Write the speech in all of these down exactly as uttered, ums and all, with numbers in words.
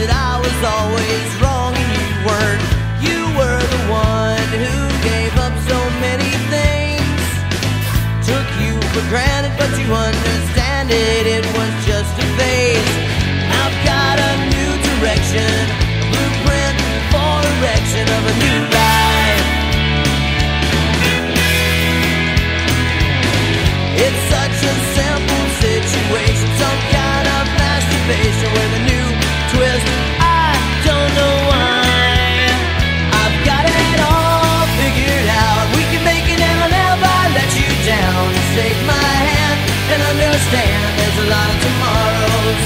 that I was always wrong and you weren't. You were the one who gave up so many things. Took you for granted, but you understand it, it was just a phase. I've got a new direction, a blueprint for erection of a new life. It's such a simple situation, some kind of masturbation with a new twist. I don't know why. I've got it all figured out. We can make it and I'll never let you down. Just take my hand and understand there's a lot of tomorrows.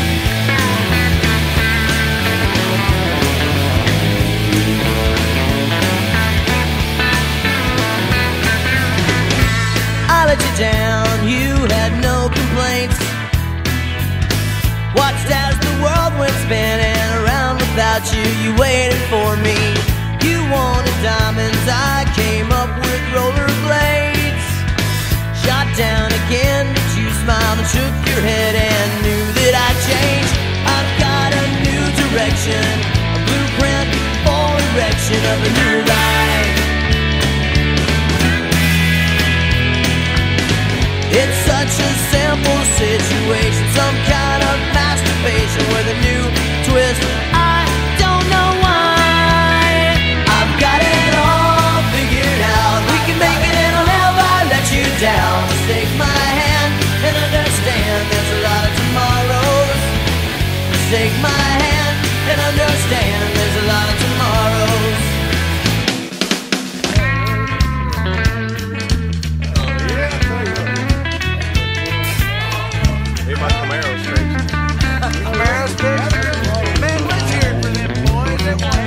I let you down, you had no complaints. Watched as the world went spinning around without you. You waited for me, you wanted diamonds, I came up with rollerblades. Shot down again, but you smiled and shook your head and knew that I'd change. I've got a new direction, a blueprint for erection of a new life. It's such a simple situation, some kind of masturbation with a new twist. I don't know why. I've got it all figured out. We can make it and I'll never let you down. Just take my hand and understand there's a lot of tomorrows. Just take my hand and understand there's a lot of tomorrows. My Camaro straight. Camaro straight? Man, let's hear it for them boys. They want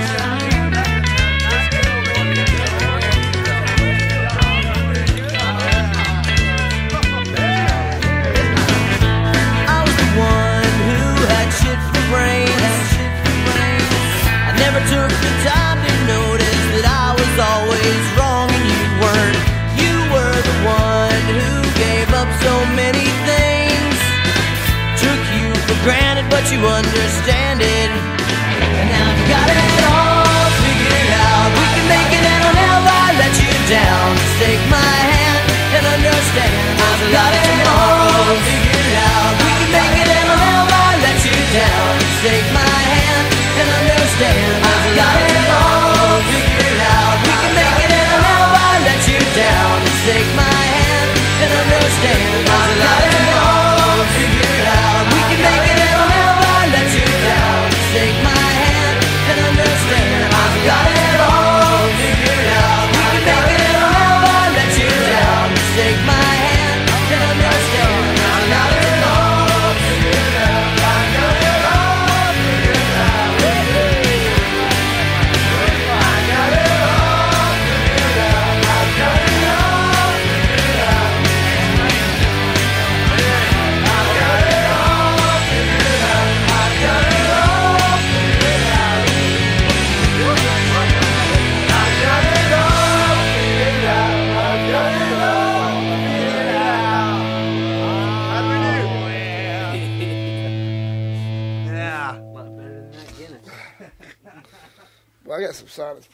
I was the one who had shit for brains. I never took the time to notice that I was always wrong and you weren't. You were the one who gave up so many things. Took you for granted, but you understand it. And I've got it all figured out. We can make it and I'll never let you down. Just take my hand and understand there's a lot of tomorrows figured out. We can make it and I'll never let you down. Just take my hand and understand there's a lot of tomorrows figured out. We can make it and I'll never let you down. Just take my hand and understand there's a lot of tomorrows figured out. We can make it and I'll never let you down. Just take my hand and understand I've got it all figured out. We can make it and I'll never let you down. Just take my hand and understand I've got it all figured out. I've got it all figured out. I got it all figured out. I've got it all figured out. I've got it all figured out. I've got it all figured out. I've got it all figured out. I've got it all figured out. How do we do? Yeah. A lot better than that Guinness. Well, I got some silence.